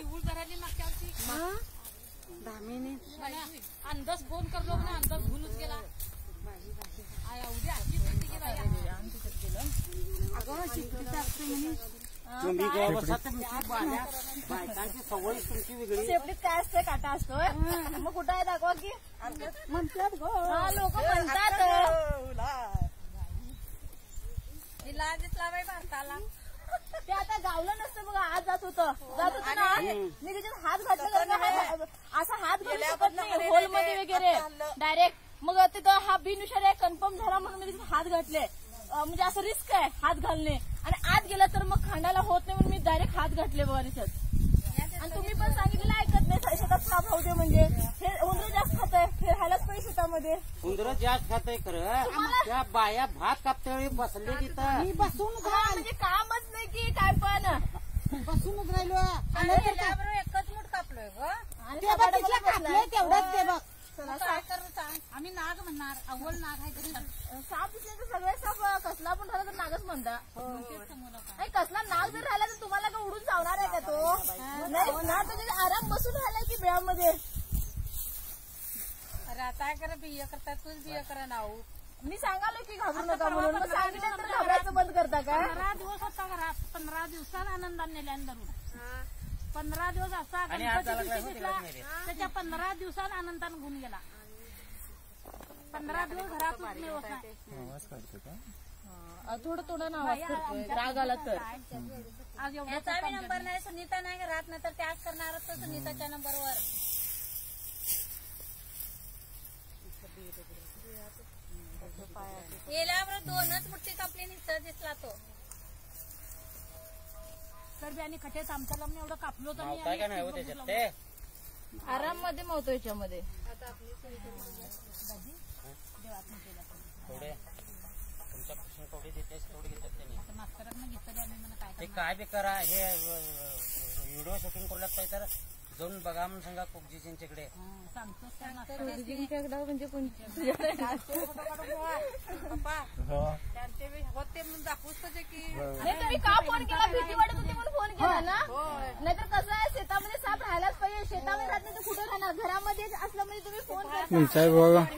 धरायली मागच्या वर्षी धामीने अंदाज फोन करलो ना अंदाज भूलच गेला उद्या आजी सुट्टी गेला अगं शिकतीच असते म्हणे तुम्ही बायकांची सवय तुमची वेगळी शेपटीत काय असते काटा असतोय मग कुठं आहे दाखवा की म्हणतात लोक म्हणतात लाजच लावाय भारताला ते आता गावलं नसतं बघा आज जात होतं ना मी त्याच्यात हात घातला असा हात घालू शकत नाही होलमध्ये वगैरे डायरेक्ट मग तिथं हा बिनविषारी आहे कन्फर्म झाला म्हणून मी त्याच्यात हात घातले म्हणजे असं रिस्क आहे हात घालणे आणि आत गेला तर मग खांडाला होत नाही म्हणून मी डायरेक्ट हात घातले बघा त्याच्यात आणि तुम्ही पण सांगितलेलं ऐकत नाही शेतात साप होऊ दे म्हणजे हे उंदर जास्त खात आहे हे राहायलाच पाहिजे शेतामध्ये उंदर जास्त खात आहे खरं त्या बाया भात कापत्या वेळी बसले तिथं मी बसून म्हणजे कामच नाही की काय पण बसूनच राहिलो एकच मूठ कापलोय ग तेवढंच ते बघ काय करू सांग आम्ही नाग म्हणणार अव्वल नाग आहे तरी साप दिसले तर सगळे साप कसला पण राहिला तर नागच म्हणता कसला नाग जर राहिला तर तुम्हाला का उडून चावणार आहे का तो नाही ना तो आराम बसून राहिलाय की बेळामध्ये अरे काय करा बिय करता तूच बिय करा नाव मी सांगालो की घाबरू नका म्हणून मग सांगितलं तर घाबरायचं बंद करता का 15 दिवस होता घरात 15 दिवसात आनंदाने नेल्यानंतर 15 दिवस असा त्याच्या 15 दिवसात आनंदाने घेऊन गेला 15 दिवस घरात थोडं थोडं नाव राग आला तर आज एवढा नंबर नाही सुनीता नाही राहत नाही तर त्याच करणार तो सुनीताच्या नंबरवर गेल्यावर 2च मुठ्ठी कापली निसळ दिसला तो तर आणि खटेच आमच्या लग्न एवढं कापलो तर आराम मध्ये मवतो याच्यामध्ये काय बी करा हे व्हिडिओ शूटिंग करल्यात पाहिजे तर जाऊन बघा म्हणून सांगा कुकजीजींच्याकडे म्हणजे होते म्हणून दाखवूच की तुम्ही का फोन केला भीती वाटत होती म्हणून फोन केला ना नाहीतर कसं आहे शेतामध्ये साप राहायलाच पाहिजे शेतामध्ये राहत नाही तर कुठे राहणार घरामध्ये असलं म्हणजे तुम्ही फोन करता